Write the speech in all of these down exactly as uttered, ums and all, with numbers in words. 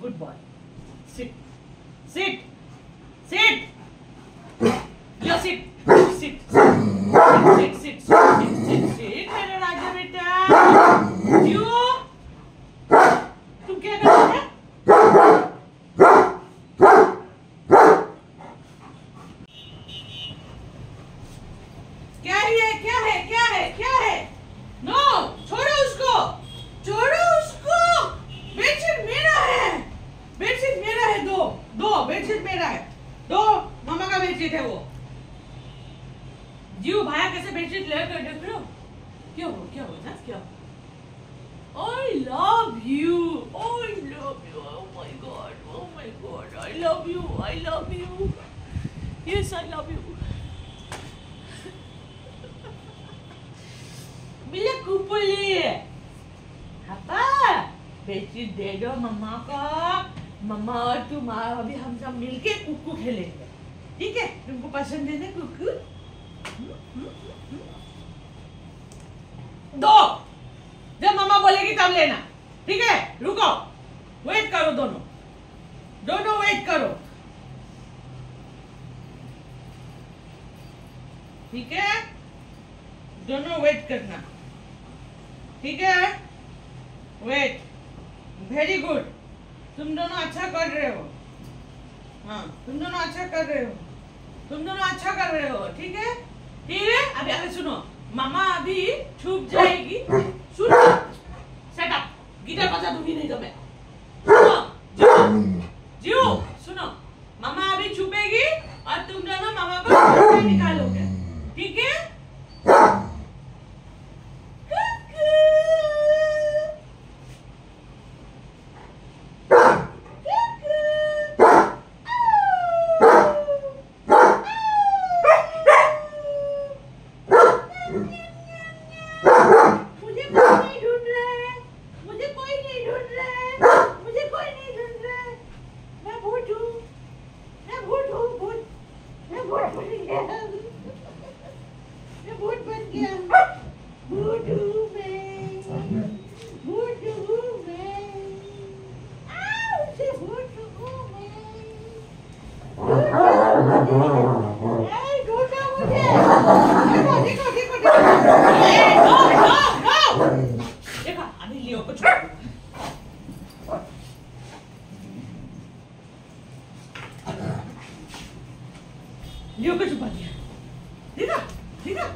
Good boy. Sit. Sit. Sit. You sit. Sit. Sit. Sit. Sit. Sit. Sit. Sit. मेरा राजा बेटा. You. तुम क्या कर रहे हो? क्या है? क्या है? क्या है? क्या है? नो, छोड़ो उसको. छोड़ो उसको. बेडशीट मेरा है. बेडशीट मेरा है. दो दो बेडशीट मेरा है. दो मामा का बेडशीट है वो. जीव भाया कैसे बेडशीट लेकर देख रहे हो? क्या हो? क्या हो? ना क्या? I love you. I love you. Oh my God. Oh my God. I love you. I love you. Yes, I love you. Bila kupuli. Apa? Bedsheet दे दो मम्मा को. मम्मा और तुम अभी हम सब मिलके कुक्कू खेलेंगे. ठीक है? तुमको पसंद है ना कुक्कू? दो. जब मम्मा बोलेगी तब लेना. ठीक है? रुको. वेट करो दोनों. दोनों वेट करो. ठीक है? दोनों वेट करना. ठीक है? वेट. Very good. तुम दोनों अच्छा कर रहे हो. हाँ, तुम दोनों अच्छा कर रहे हो. तुम दोनों अच्छा कर रहे हो. ठीक है? ठीक है? अभी अभी सुनो. मामा अभी छुप जाएगी. सुनो. Set up. गिटार बजा दूंगी नहीं तो मैं. सुनो. जियो. जियो. सुनो. मामा अभी छुपेगी और तुम दोनों मामा को छुप के निकालोगे. ठीक है? लियो को छुपा दिया. देखा? देखा?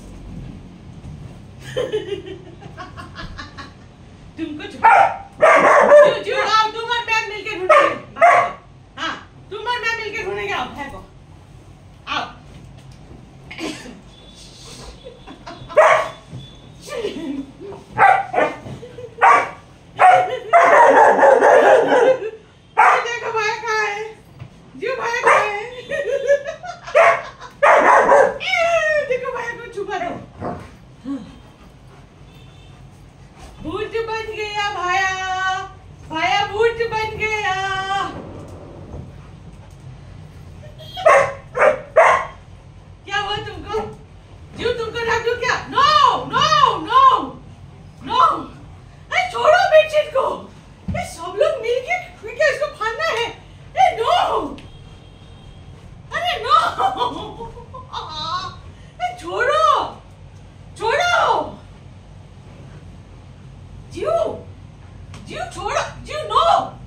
तुमको छुपा. जो जो आओ तुम और मैं मिलके ढूंढेंगे. हाँ, तुम और मैं मिलके ढूंढेंगे. आओ है को. आओ. देखो भाई कहाँ है? जो भाई कहाँ है? देखो भाई को छुपा दो. भूत बन गया भाया. भाया भूत बन गया. क्या हुआ तुमको? जीव तुमको रख दूं क्या? No no no no. अरे छोड़ो बेडशीट को. ये सब लोग मिलके क्या इसको फाड़ना है? ए नो. अरे नो. ए छोड़ो. छोड़ो. जीव. जीव छोड़ो. जीव नो.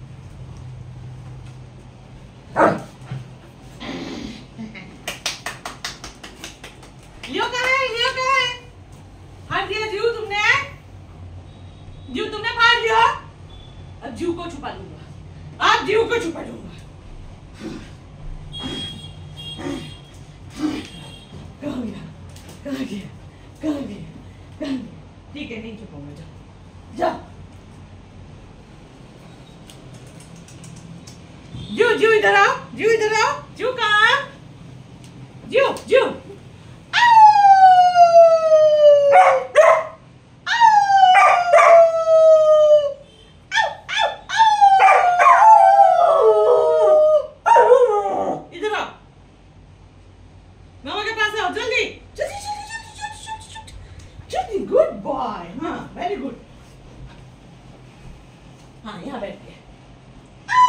लियो कहाँ है? लियो कहाँ है? फाड़ दिया जीव तुमने? जीव तुमने फाड़ दिया? अब जीव को छुपा लूंगा. अब जीव को छुपा लूंगा. कहाँ गया? कहाँ गया? कहाँ गया? कहाँ गया? ठीक है नहीं छुपाऊंगा. जाओ जाओ. जीव जीव इधर आओ. जीव इधर आओ. जीव कहाँ? जीव जीव. हाँ यहाँ बैठ गया.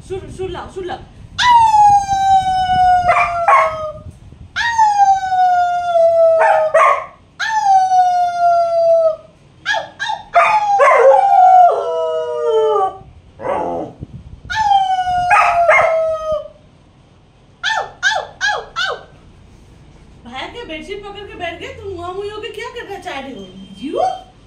सुर सुर लाओ सुर लाओ। बेडशीट पकड़ के बैठ गए, तुम मुआ मुई होके क्या करना चाह रहे हो? जीव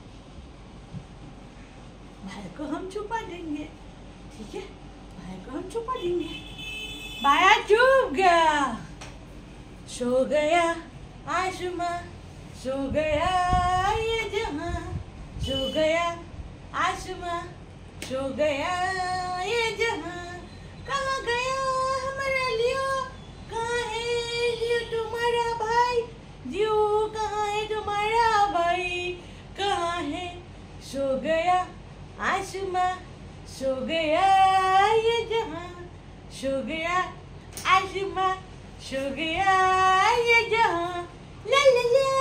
भाई को हम छुपा देंगे, ठीक है? भाई को हम छुपा देंगे। भाया चुप गया, सो गया आसमां, सो गया ये जहां, सो गया आसमां, सो गया ये जहां। कहाँ गया हमारा लियो, कहाँ है लियो तुम्हारा भाई? जियो कहाँ है तुम्हारा भाई, कहाँ है? सो गया आसमां, सो गया ये जहां, सो गया आसमां, सो गया ये जहां। ला ला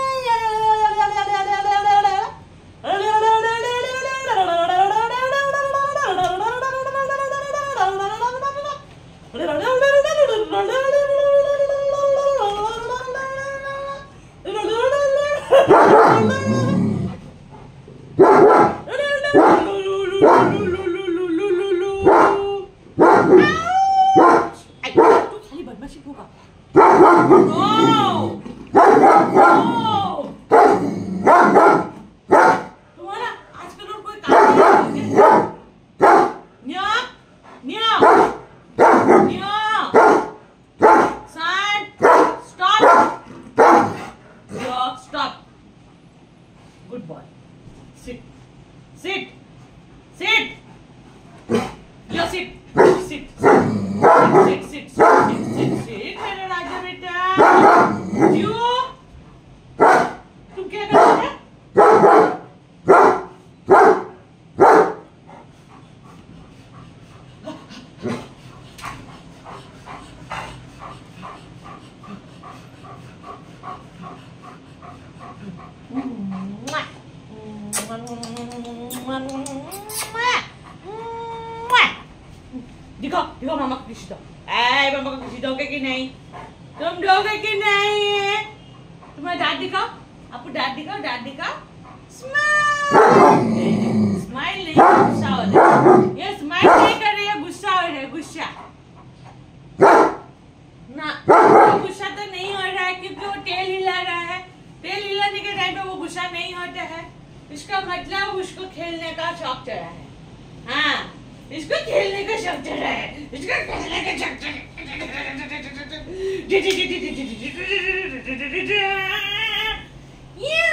Good boy. Sit. Sit. Sit. You sit. Sit. Sit. Sit. Sit. Sit. Sit. Sit. मेरा राजा बेटा. You. तुम क्या कर रहे हो? दिखाओ दिखाओ मामा को किसी दो। ऐ मामा को किसी दोगे कि नहीं? तुम दोगे कि नहीं? तुम्हारा दांत दिखाओ, आपको दांत दिखाओ, दांत दिखाओ। स्माइल स्माइल नहीं, गुस्सा हो रहा है। ये स्माइल नहीं कर रही है, गुस्सा हो रहा है, गुस्सा ना। गुस्सा तो नहीं हो रहा है क्योंकि वो तेल हिला रहा है। तेल हिलाने के टाइम पे वो गुस्सा नहीं होता है। इसका मतलब उसको खेलने का शौक चढ़ा है। हाँ, इसको खेलने का शौक चढ़ा है, इसको खेलने का शौक चढ़ा है।